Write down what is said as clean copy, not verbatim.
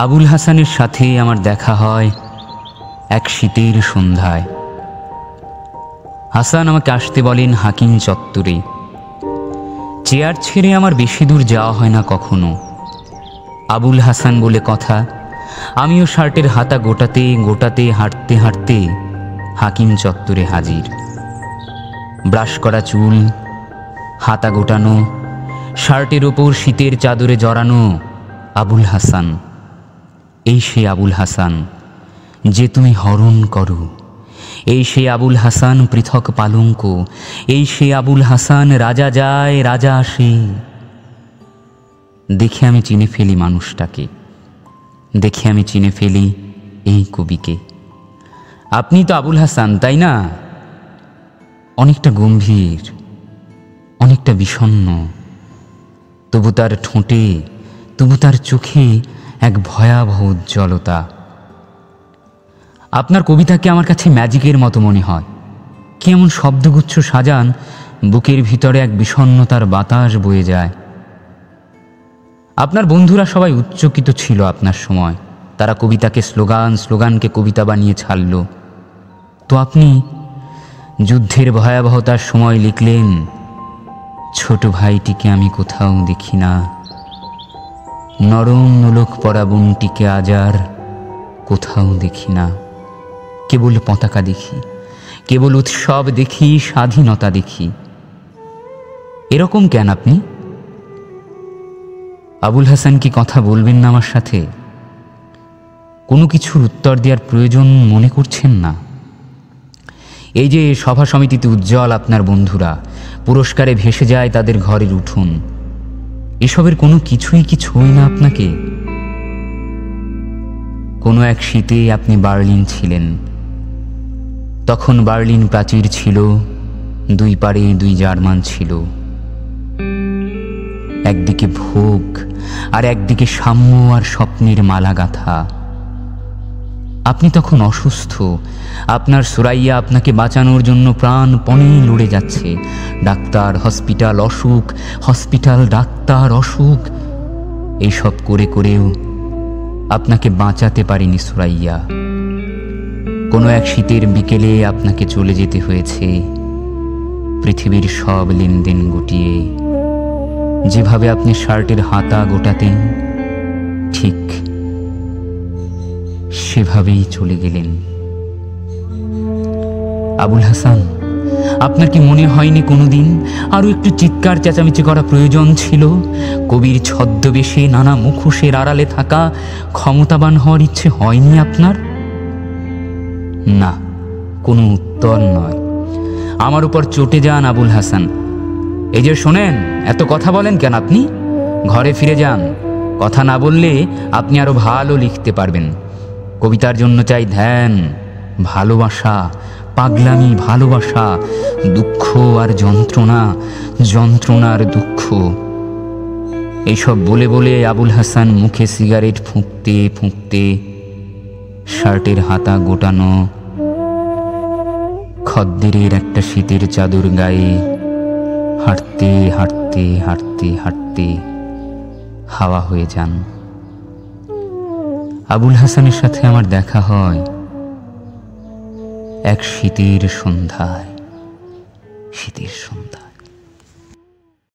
আবুল হাসানের সাথে আমার দেখা হয় এক শীতের সন্ধ্যায়। হাসান আমাকে আসতে বলেন হাকিম চত্বরে। চেয়ার ছেড়ে আমার বেশি দূর যাওয়া হয় না কখনো। আবুল হাসান বলে কথা, আমিও শার্টের হাতা গোটাতে গোটাতে হাঁটতে হাঁটতে হাকিম চত্বরে হাজির। ব্রাশ করা চুল, হাতা গোটানো, শার্টের ওপর শীতের চাদরে জড়ানো আবুল হাসান। এই সে আবুল হাসান যে তুমি হরণ করো, এই সে আবুল হাসান পৃথক পালঙ্ক, এই সে আবুল হাসান রাজা যায় রাজা আসে। দেখে আমি চিনে ফেলি মানুষটাকে, দেখে আমি চিনে ফেলি এই কবিকে। আপনি তো আবুল হাসান, তাই না? অনেকটা গম্ভীর, অনেকটা বিষণ্ণ, তবু তার ঠোঁটে, তবু তার চোখে এক ভয়াবহ উজ্জ্বলতা। আপনার কবিতাকে আমার কাছে ম্যাজিকের মতো মনে হয়। কি এমন শব্দগুচ্ছ সাজান, বুকের ভিতরে এক বিষণ্ণতার বাতাস বয়ে যায়। আপনার বন্ধুরা সবাই উচ্চকিত ছিল আপনার সময়, তারা কবিতাকে স্লোগান, স্লোগানকে কবিতা বানিয়ে ছাড়ল। তো আপনি যুদ্ধের ভয়াবহতার সময় লিখলেন, ছোট ভাইটিকে আমি কোথাও দেখি না, নরম নোলক পরা বোনটিকে আজ আর কোথাও দেখি না। কেবল পতাকা দেখি, কেবল উৎসব দেখি, স্বাধীনতা দেখি। এরকম কেন আপনি? আবুল হাসান কি কথা বলবেন না আমার সাথে? কোনো কিছুর উত্তর দেওয়ার প্রয়োজন মনে করছেন না? এই যে সভা সমিতিতে উজ্জ্বল আপনার বন্ধুরা, পুরস্কারে ভেসে যায় তাদের ঘরের উঠোন, এসবের কোনো কিছুই কি ছোঁয় না আপনাকে? কোনো এক শীতে আপনি বার্লিন ছিলেন। তখন বার্লিন প্রাচীর ছিল, দুই পারে দুই জার্মান ছিল। একদিকে ভোগ আর একদিকে সাম্য আর স্বপ্নের মালা গাঁথা। আপনি তখন অসুস্থ, আপনার সুরাইয়া আপনাকে বাঁচানোর জন্য প্রাণপণে লড়ে যাচ্ছে। ডাক্তার, হসপিটাল, অসুখ, হসপিটাল, ডাক্তার, অসুখ, এইসব করে করেও আপনাকে বাঁচাতে পারেনি সুরাইয়া। কোনো এক শীতের বিকেলে আপনাকে চলে যেতে হয়েছে পৃথিবীর সব লেনদেন গুটিয়ে। যেভাবে আপনি শার্টের হাতা গোটাতেন, ঠিক সেভাবেই চলে গেলেন। আবুল হাসান, আপনার কি মনে হয়নি কোনোদিন আরো একটু চিৎকার চেঁচামেচি করা প্রয়োজন ছিল? কবির ছদ্মবেশে নানা মুখোশের আড়ালে থাকা ক্ষমতাবান হওয়ার ইচ্ছে হয়নি আপনার? না, কোনো উত্তর নয়। আমার উপর চটে যান আবুল হাসান। এই যে শোনেন, এত কথা বলেন কেন আপনি? ঘরে ফিরে যান। কথা না বললে আপনি আরো ভালো লিখতে পারবেন। কবিতার জন্য চাই ধ্যান, ভালোবাসা, পাগলামি, ভালোবাসা, দুঃখ আর যন্ত্রণা, যন্ত্রণার দুঃখ। এইসব বলে বলে আবুল হাসান মুখে সিগারেট ফুঁকতে ফুঁকতে, শার্টের হাতা গোটানো, খদ্দেরের একটা শীতের চাদর গায়ে হাঁটতে হাঁটতে হাঁটতে হাঁটতে হাওয়া হয়ে যান। আবুল হাসানের সাথে আমার দেখা হয় এক শীতের সন্ধ্যায়, শীতের সন্ধ্যায়।